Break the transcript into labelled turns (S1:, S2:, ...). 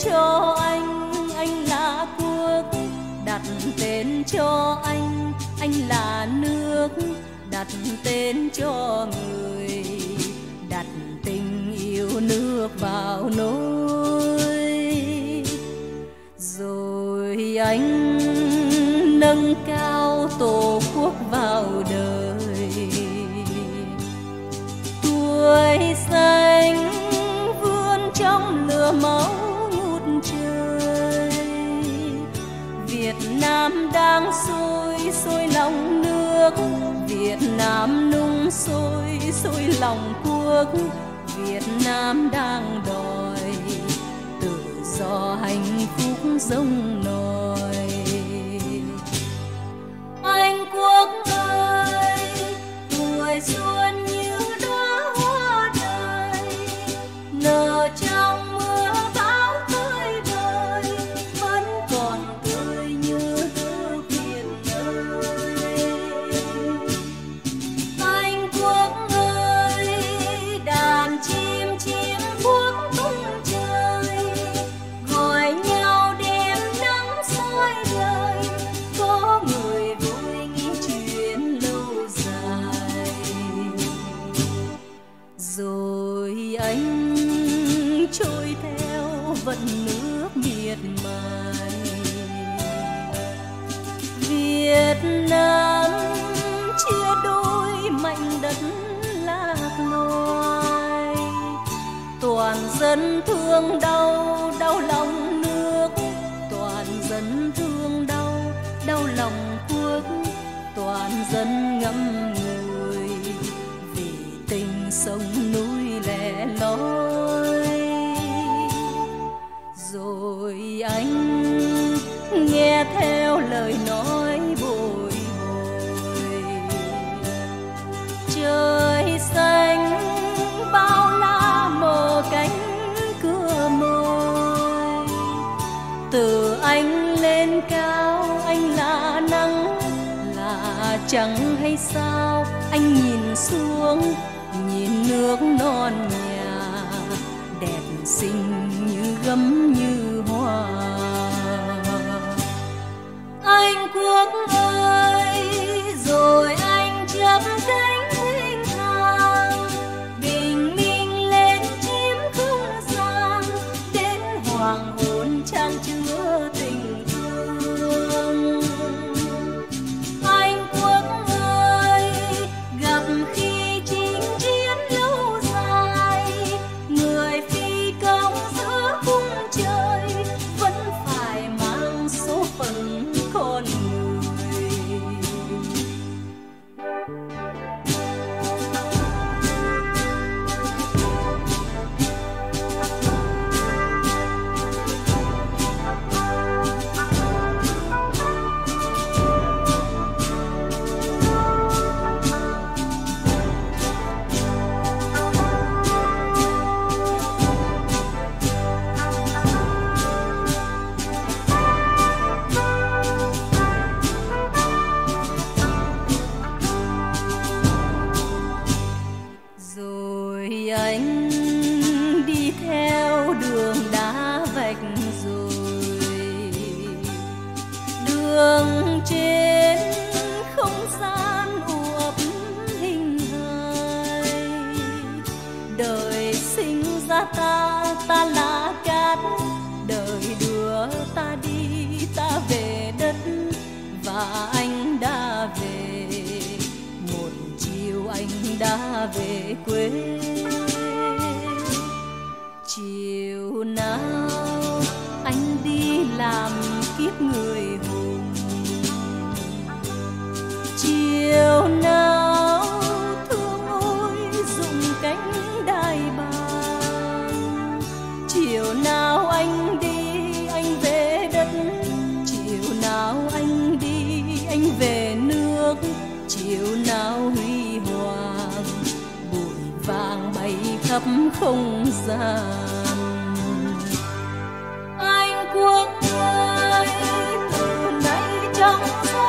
S1: cho anh là quốc. Đặt tên cho anh là nước. Đặt tên cho người, đặt tình yêu nước vào nỗi. Rồi anh nâng cao tổ quốc vào đời. Tuổi xanh vươn trong lửa máu ngút trời. Việt Nam đang sôi lòng nước. Việt Nam nung sôi lòng quốc. Việt Nam đang đòi tự do hạnh phúc rông nổi. Anh quốc ơi, tuổi xuân như đóa hoa đời, nở trong mưa bão tươi vời, vẫn còn tươi như nước Việt ơi. Anh quốc ơi, đàn chim quốc tung trời, gọi nhau đêm nắng soi đời. Có người vui nghĩ chuyện lâu dài. Rồi anh trôi theo vận nước miệt mài. Việt Nam chia đôi mảnh đất lạc loài. Toàn dân thương đau lòng nước. Toàn dân thương đau lòng quốc. Toàn dân ngậm ngùi vì tình sông núi lẻ loi. Rồi anh nghe theo lời nói bồi hồi. Trời xanh bao la mở cánh cửa môi. Từ anh lên cao anh là nắng là trắng hay sao. Anh nhìn xuống nhìn nước non nhà, đẹp xinh như gấm như hoa. Anh quốc ơi, rồi anh chắp cánh vinh thang, bình minh lên chim không gian, đến hoàng hôn trang chứa tình thương. Anh quốc ơi, gặp khi chinh chiến lâu dài, người phi công giữa khung trời vẫn phải mang số phận con người. Rồi anh đi theo đường đá vạch rồi, đường trên không gian uập hình hài. Đời sinh ra ta là cát, đời đưa ta đi ta về đất. Và anh đã về, một chiều anh đã về quê. Chiều nào anh đi làm kiếp người hùng, chiều nào thương ôi rụng cánh đai bàng. Chiều nào anh đi anh về đất, chiều nào anh đi anh về nước. Chiều nào huy hoàng bụi vàng bay khắp không gian. Anh quốc ơi, từ nay trong